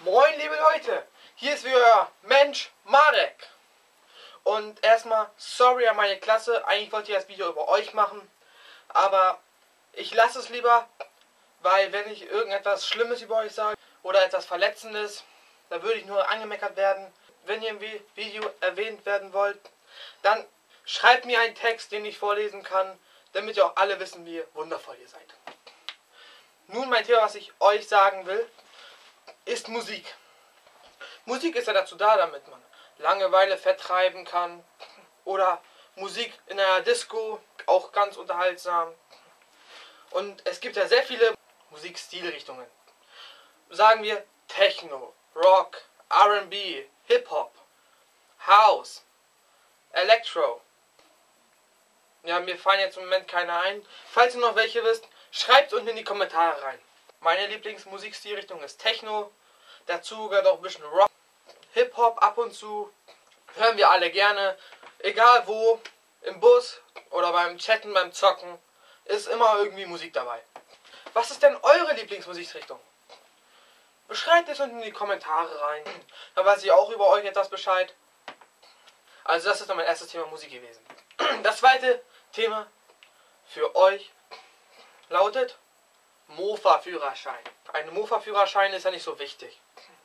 Moin liebe Leute, hier ist wieder euer Mensch Marek. Und erstmal sorry an meine Klasse, eigentlich wollte ich das Video über euch machen, aber ich lasse es lieber, weil wenn ich irgendetwas Schlimmes über euch sage oder etwas Verletzendes, dann würde ich nur angemeckert werden. Wenn ihr im Video erwähnt werden wollt, dann schreibt mir einen Text, den ich vorlesen kann, damit ihr auch alle wissen, wie wundervoll ihr seid. Nun mein Thema, was ich euch sagen will, ist Musik. Musik ist ja dazu da, damit man Langeweile vertreiben kann. Oder Musik in einer Disco, auch ganz unterhaltsam. Und es gibt ja sehr viele Musikstilrichtungen. Sagen wir Techno, Rock, R&B, Hip-Hop, House, Electro. Ja, mir fallen jetzt im Moment keine ein. Falls ihr noch welche wisst, schreibt unten in die Kommentare rein. Meine Lieblingsmusikstilrichtung ist Techno. Dazu gehört auch ein bisschen Rock, Hip-Hop ab und zu. Hören wir alle gerne. Egal wo, im Bus oder beim Chatten, beim Zocken, ist immer irgendwie Musik dabei. Was ist denn eure Lieblingsmusikrichtung? Beschreibt es unten in die Kommentare rein. Dann weiß ich auch über euch etwas Bescheid. Also das ist dann mein erstes Thema Musik gewesen. Das zweite Thema für euch lautet Mofa-Führerschein. Ein Mofa-Führerschein ist ja nicht so wichtig.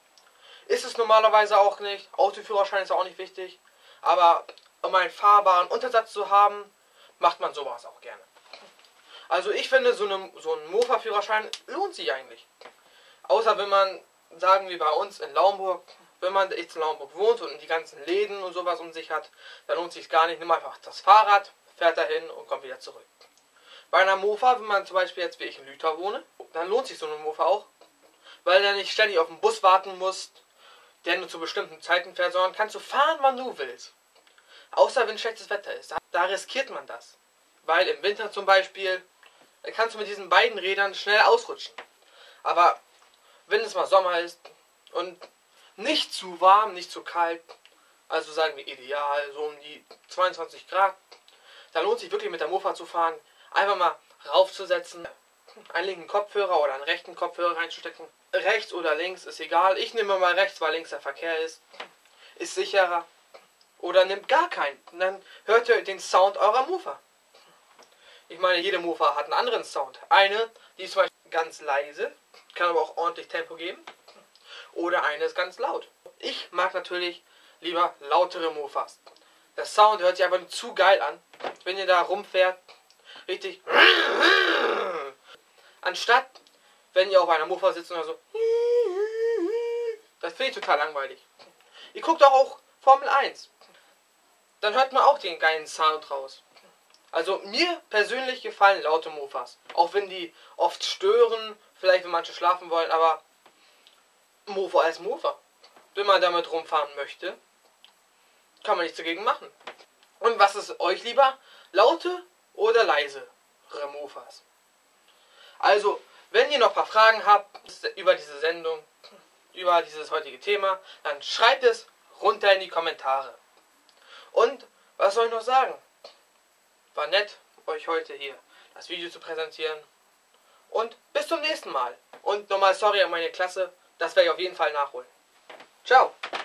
Ist es normalerweise auch nicht. Autoführerschein ist auch nicht wichtig. Aber um einen fahrbaren Untersatz zu haben, macht man sowas auch gerne. Also ich finde, so ein Mofa-Führerschein lohnt sich eigentlich. Außer wenn man, sagen wir bei uns in Laumburg, wenn man jetzt in Laumburg wohnt und die ganzen Läden und sowas um sich hat, dann lohnt sich gar nicht. Nimm einfach das Fahrrad, fährt dahin und kommt wieder zurück. Bei einer Mofa, wenn man zum Beispiel jetzt wie ich in Lüther wohne, dann lohnt sich so eine Mofa auch, weil du nicht ständig auf den Bus warten musst, der nur zu bestimmten Zeiten fährt, sondern kannst du fahren, wann du willst. Außer wenn schlechtes Wetter ist. Da riskiert man das. Weil im Winter zum Beispiel, da kannst du mit diesen beiden Rädern schnell ausrutschen. Aber wenn es mal Sommer ist und nicht zu warm, nicht zu kalt, also sagen wir ideal, so um die 22 Grad, dann lohnt sich wirklich mit der Mofa zu fahren, einfach mal raufzusetzen, einen linken Kopfhörer oder einen rechten Kopfhörer reinzustecken. Rechts oder links, ist egal. Ich nehme mal rechts, weil links der Verkehr ist. Ist sicherer. Oder nimmt gar keinen. Und dann hört ihr den Sound eurer Mofa. Ich meine, jede Mofa hat einen anderen Sound. Eine, die ist zum Beispiel ganz leise, kann aber auch ordentlich Tempo geben. Oder eine ist ganz laut. Ich mag natürlich lieber lautere Mofas. Der Sound hört sich einfach nur zu geil an, wenn ihr da rumfährt. Richtig. Anstatt, wenn ihr auf einer Mofa sitzt oder so. Das finde ich total langweilig. Ihr guckt auch Formel 1. Dann hört man auch den geilen Sound raus. Also mir persönlich gefallen laute Mofas. Auch wenn die oft stören, vielleicht wenn manche schlafen wollen, aber Mofa ist Mofa. Wenn man damit rumfahren möchte, kann man nichts dagegen machen. Und was ist euch lieber? Laute oder leise Mofas? Also, wenn ihr noch ein paar Fragen habt über diese Sendung, über dieses heutige Thema, dann schreibt es runter in die Kommentare. Und, was soll ich noch sagen? War nett, euch heute hier das Video zu präsentieren. Und bis zum nächsten Mal. Und nochmal sorry an meine Klasse, das werde ich auf jeden Fall nachholen. Ciao!